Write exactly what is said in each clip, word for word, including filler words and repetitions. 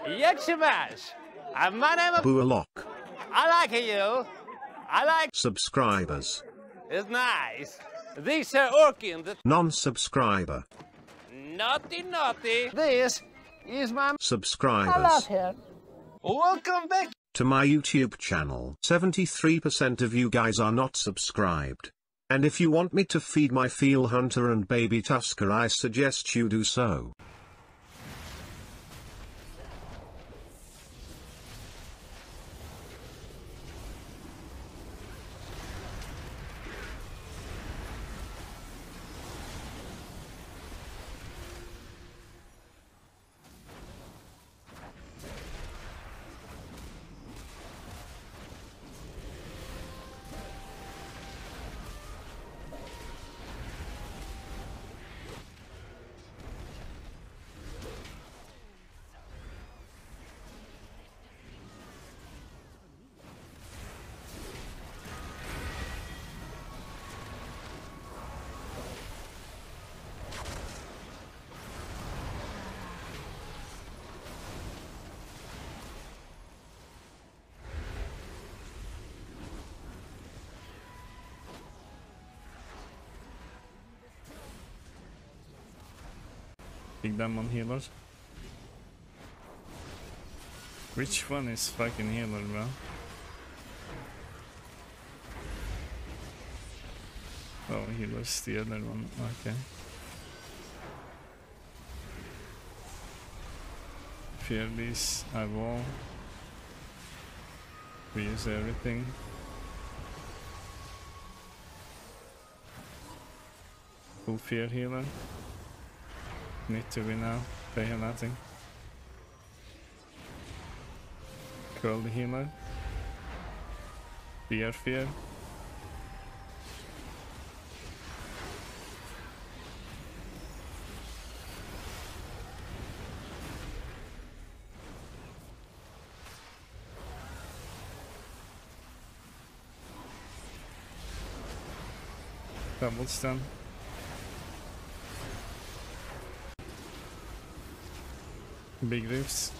Yakshimash. And my name is Bualok. I like you. I like Subscribers. It's nice. These are working. The Non-subscriber. naughty naughty. This is my Subscribers. I love him. Welcome back to my YouTube channel. seventy-three percent of you guys are not subscribed. And if you want me to feed my Feel Hunter and Baby Tusker, I suggest you do so. Big them on healers. Which one is fucking healer, bro? Oh, healer's the other one. Okay. Fear these, I will. We use everything. Full fear healer. Need to win now. They have nothing. Curl the healer. Fear, fear. Double stun. Big rifts.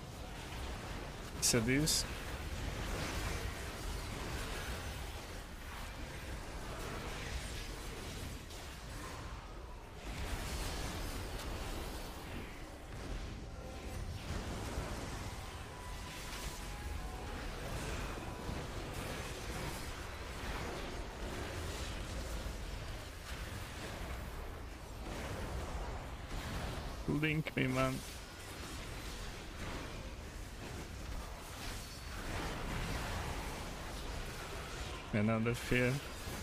Seduce. Link me, man. Another fear.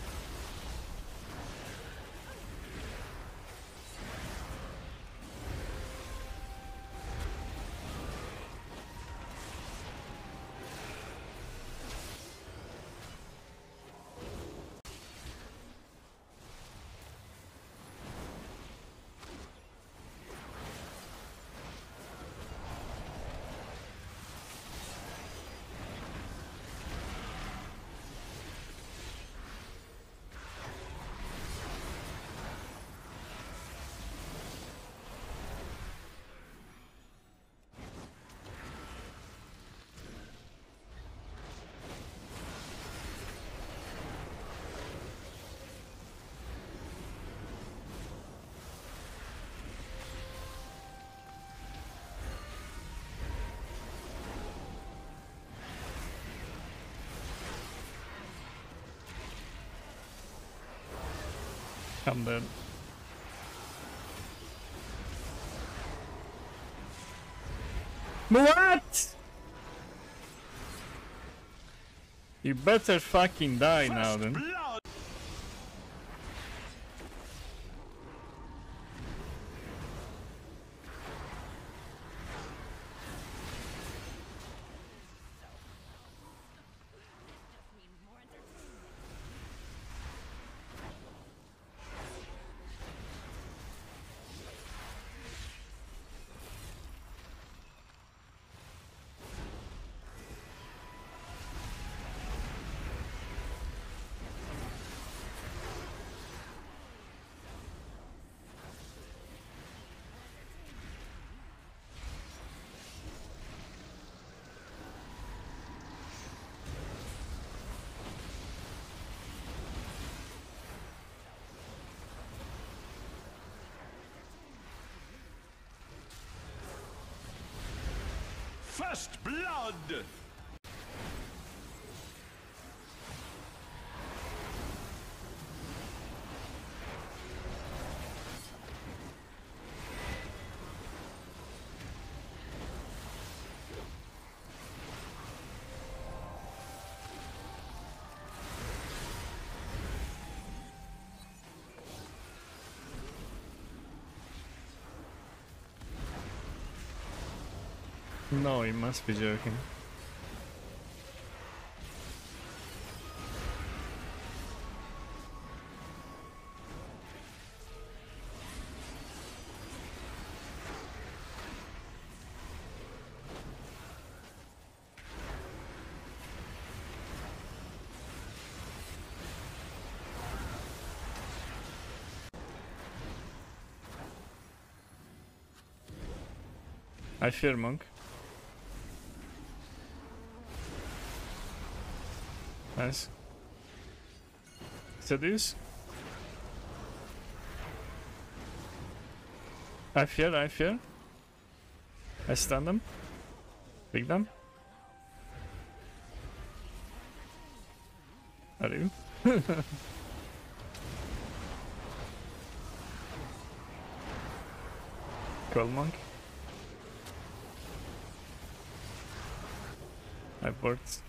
I'm dead. What? You better fucking die now then. First blood! No, he must be joking. I fear monk. Nice. Seduce. I fear, I fear. I stun them. Big them. Are you? Cold monk. I worked.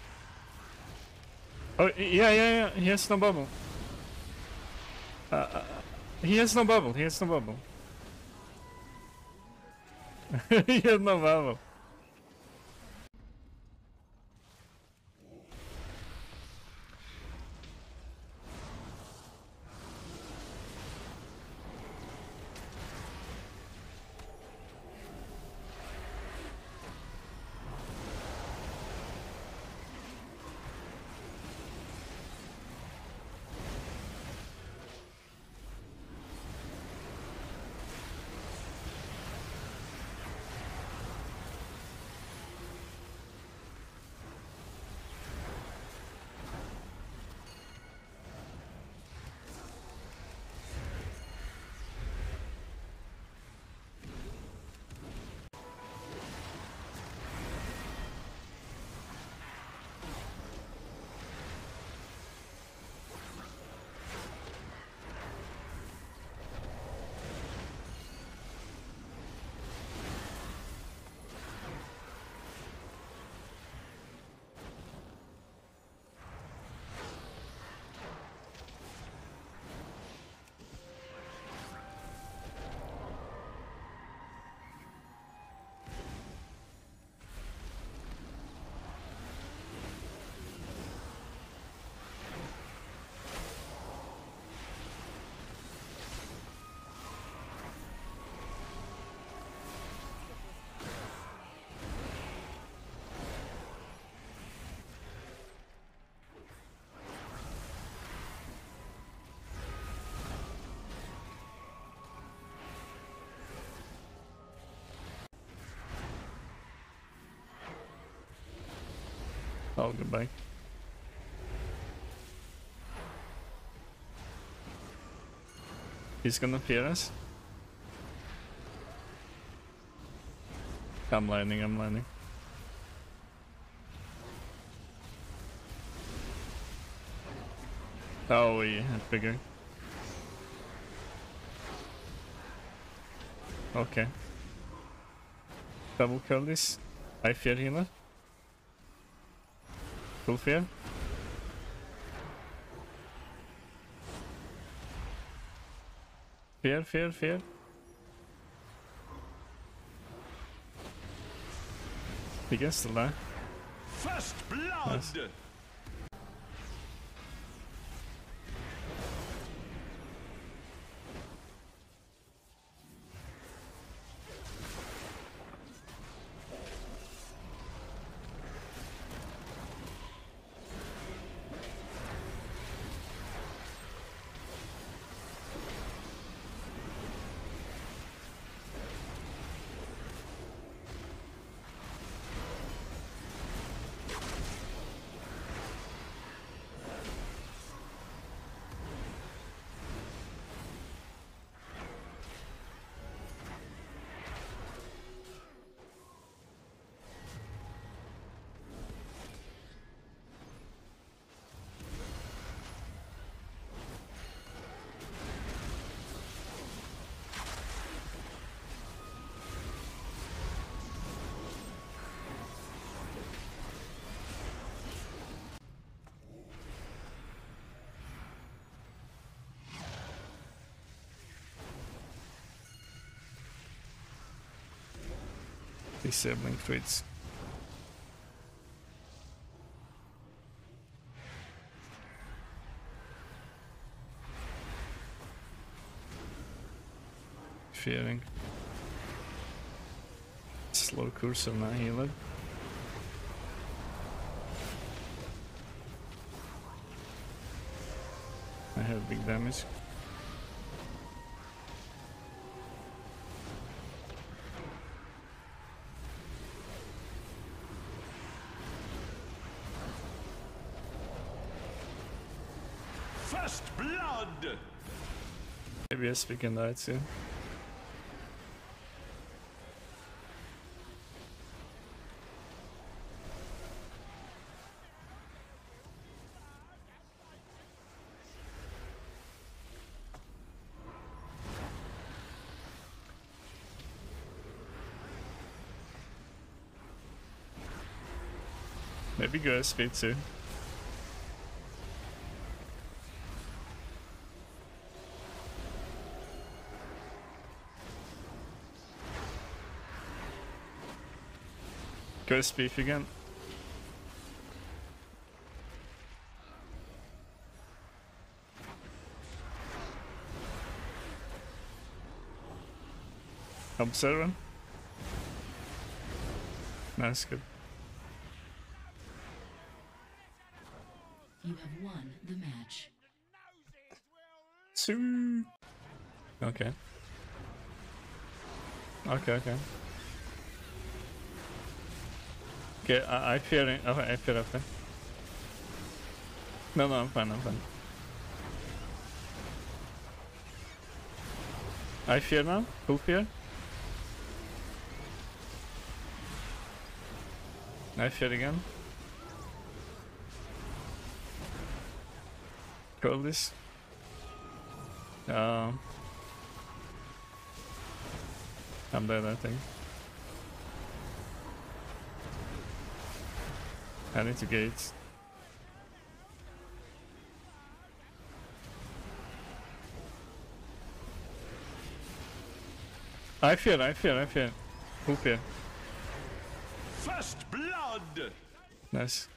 Oh, yeah, yeah, yeah, he has no bubble. Uh, uh, he has no bubble, he has no bubble. He has no bubble. Oh, goodbye. He's gonna fear us. I'm landing, I'm landing. Oh, yeah, bigger. Okay. Double kill this. I fear healer. Full fear. Fear, fear, fear. He gets the lie. First blood! Nice. Disabling treats. Fearing. Slow cursor now healer. I have big damage. First blood. Maybe yes, we can die soon. Maybe go speed too. Go speed again. Observe. Nice, good. You have won the match. Two. Okay. Okay, okay. Okay, I, I fear it. Okay, I fear after. No, no, I'm fine, I'm fine. I fear now? Who fear? I fear again. Call this. Um, I'm dead, I think. I need to gate. I fear, I fear, I fear. Who fear? First blood. Nice.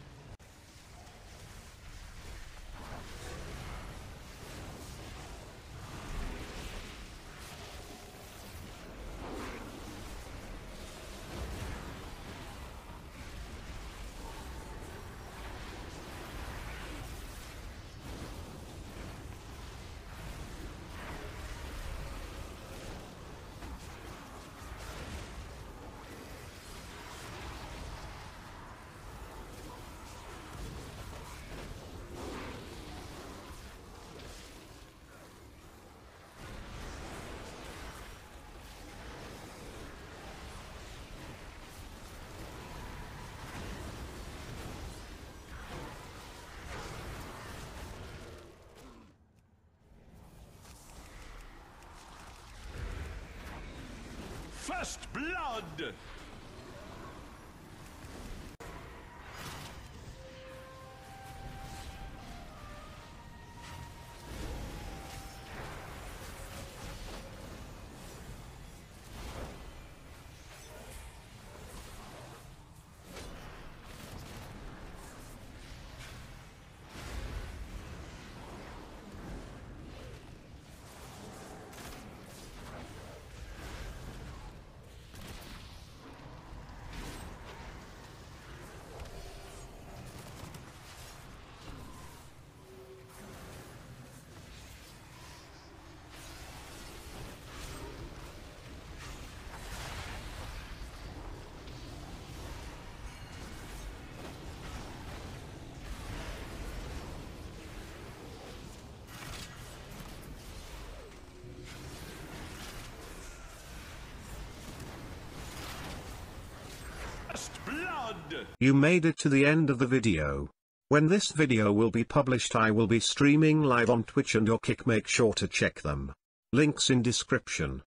First blood. Blood. You made it to the end of the video. When this video will be published, I will be streaming live on Twitch and your Kick. Make sure to check them. Links in description.